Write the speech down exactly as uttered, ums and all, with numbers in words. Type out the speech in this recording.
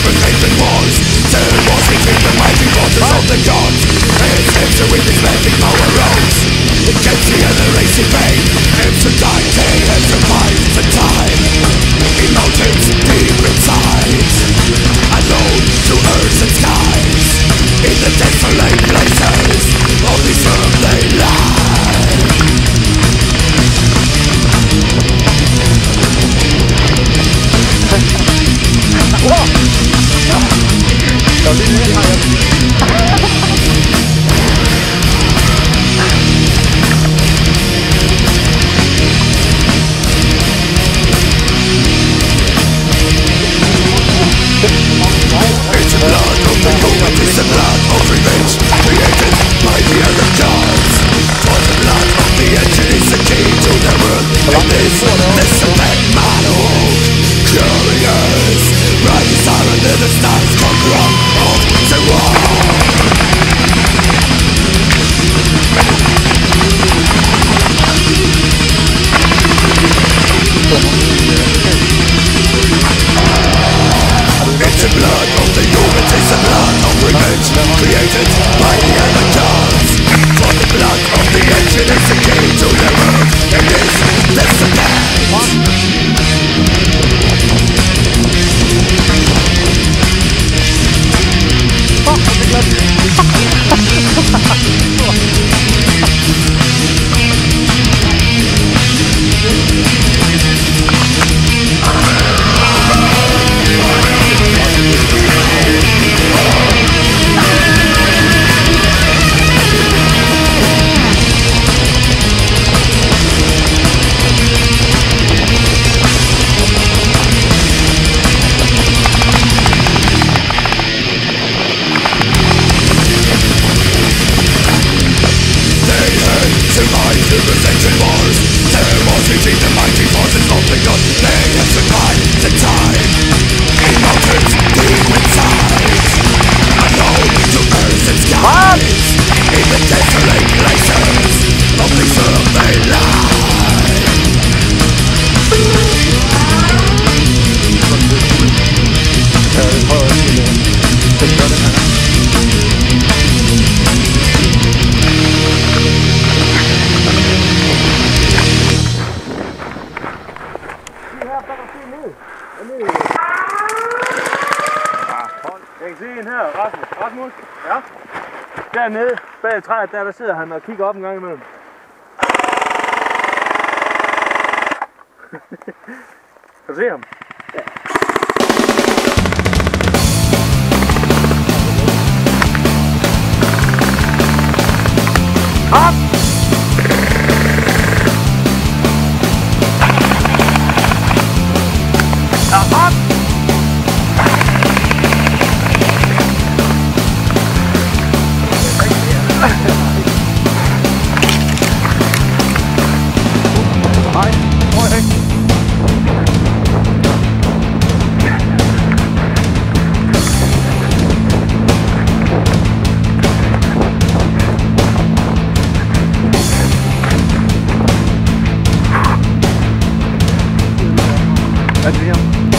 devastation wars. There was between the mighty forces of the gods. His hips are with his magic power rose. Against the other racing pain. Hips are dying, hips are fighting for time. Emotions deep inside, alone to earth and skies. In the desolate places, only serve they lie. Wow! Đầu tiên lên hai em. It's the blood of the moment, it's the blood of revenge, created by the other gods. For the blood of the engine is the key to the world. And this, this is that model. Curious, rising star under the stars, conqueror of the world. It's the blood of the humans, it's the blood of revenge, created by the other gods. For the blood of the engine is the key to the world. And this, this is that. Survived the resentment wars. There was between the mighty forces of the gods. They have survived the time. Emotions deep inside, alone to earth and skies. In the desolate places, only serve they lie. Jeg kan se en her, Rasmus. Rasmus? Ja? Dernede bag træet, der, der sidder han og kigger op en gang imellem. Kan du se ham? Ja. Op! Ja, op! Adrian.